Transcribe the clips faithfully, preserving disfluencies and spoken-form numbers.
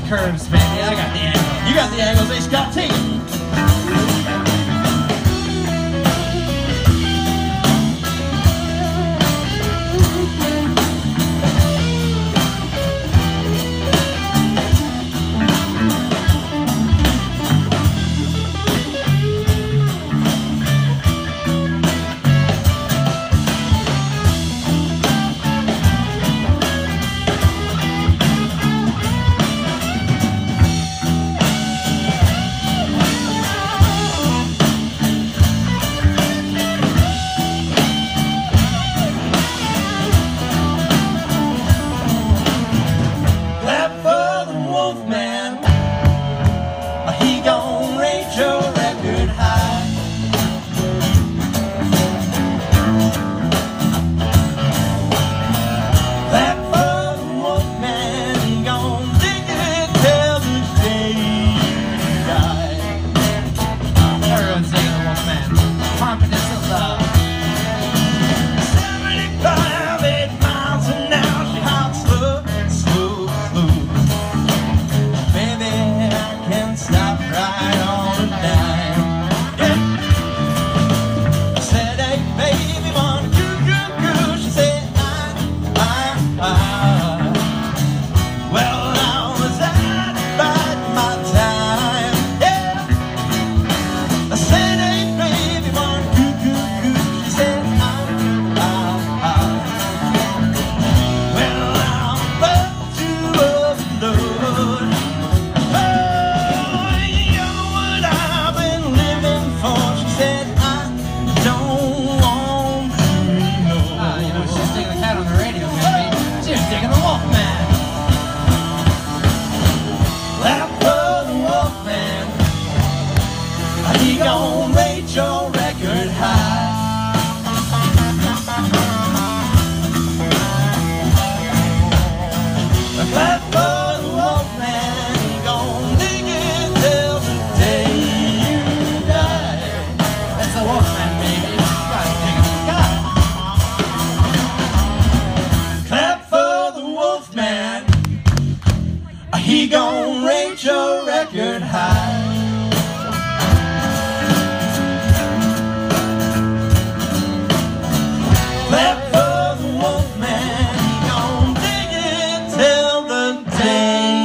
curves, baby. I got the angles. You got the angles, they got teeth. He gon' rate your record high. Clap for the wolf man, he gon' dig it till the day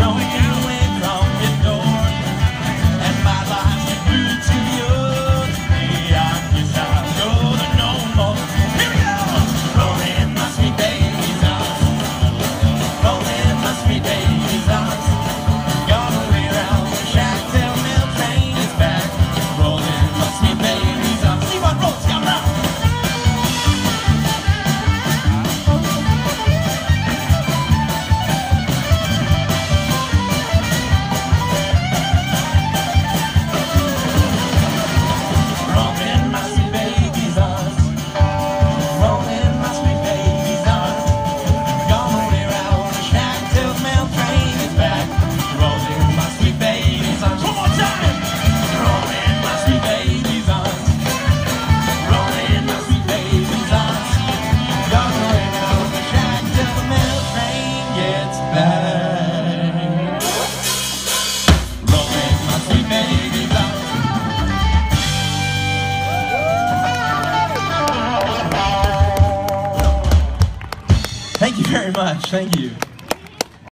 throwing you away from your door, and my life's too good to be yours. I guess I'll go to no more. Here we go! Rolling my sweet baby's arms, rolling my sweet baby's arms. Gone away round the shack till mail train is back. Rolling my sweet baby's arms. See what rolls come round. Thank you very much. Thank you.